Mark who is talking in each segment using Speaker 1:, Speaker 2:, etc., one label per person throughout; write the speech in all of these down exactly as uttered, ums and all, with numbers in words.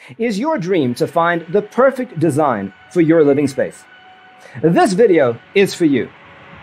Speaker 1: Is your dream to find the perfect design for your living space? This video is for you.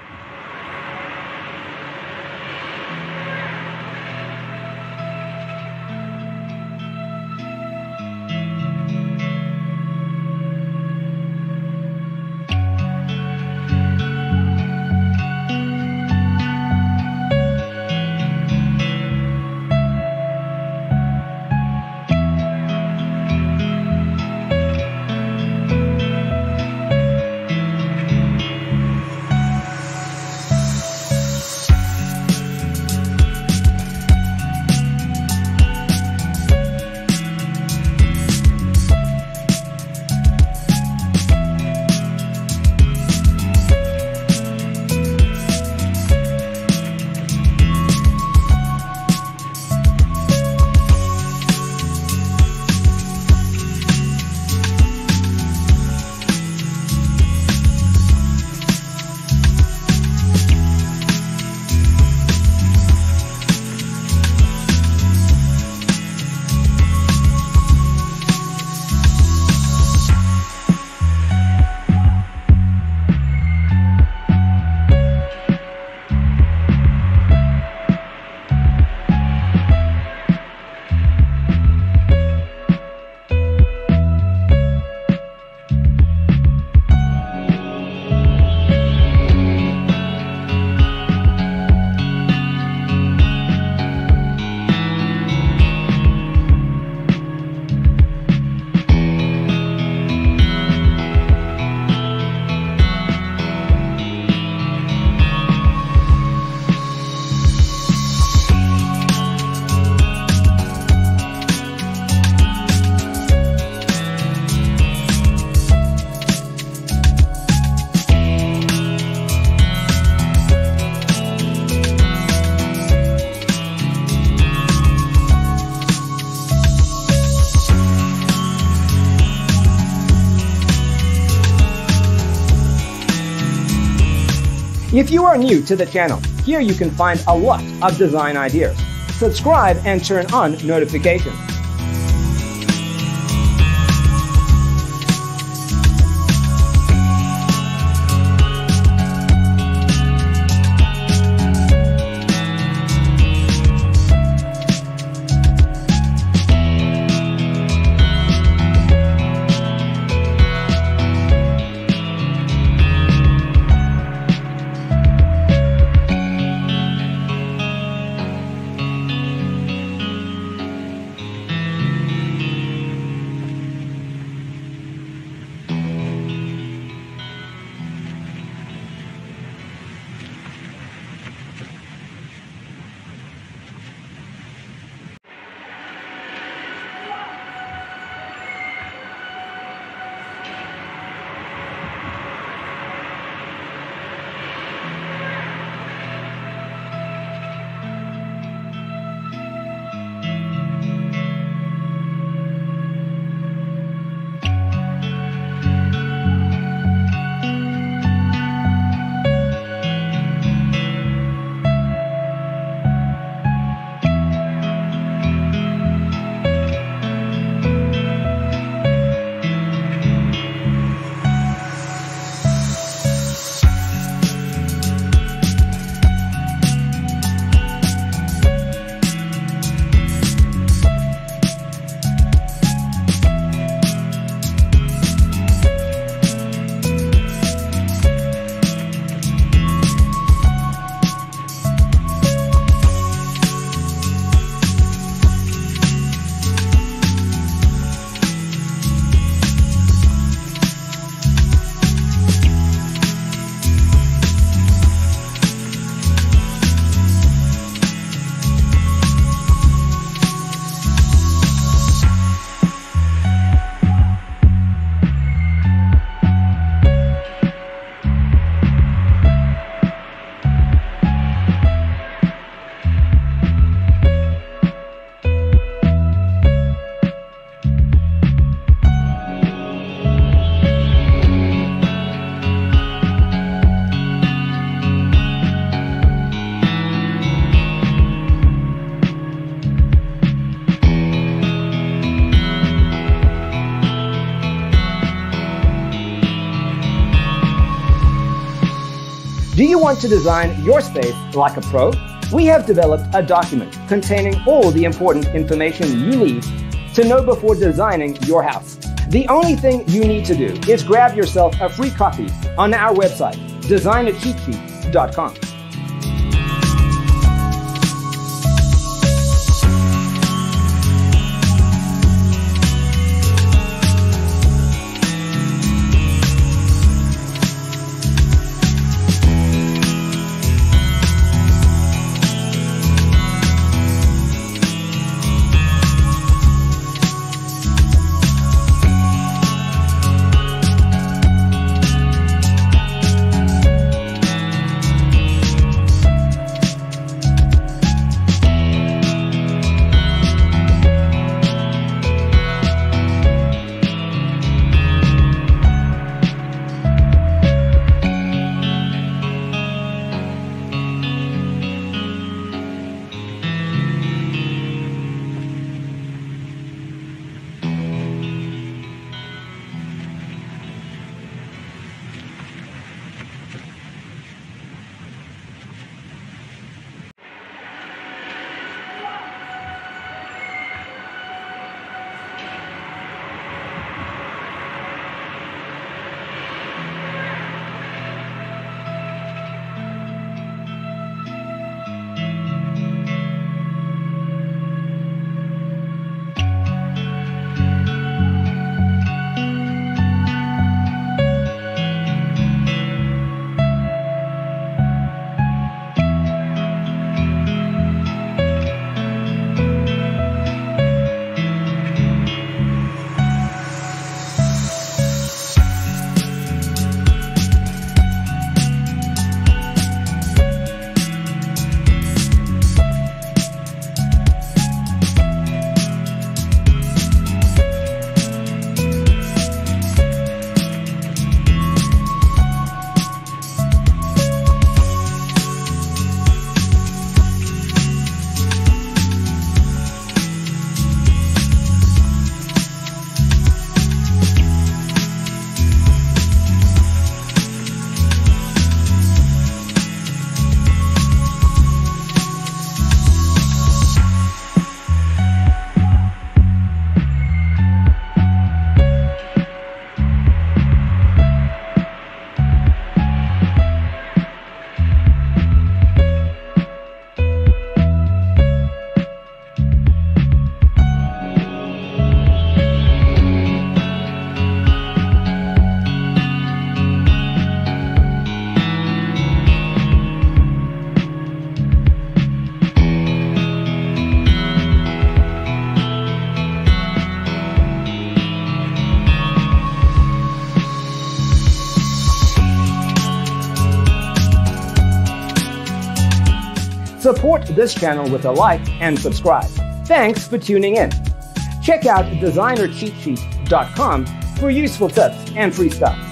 Speaker 1: If you are new to the channel, here you can find a lot of design ideas. Subscribe and turn on notifications. Do you want to design your space like a pro? We have developed a document containing all the important information you need to know before designing your house. The only thing you need to do is grab yourself a free copy on our website, designer cheat sheet dot com. Support this channel with a like and subscribe. Thanks for tuning in. Check out designer cheat sheet dot com for useful tips and free stuff.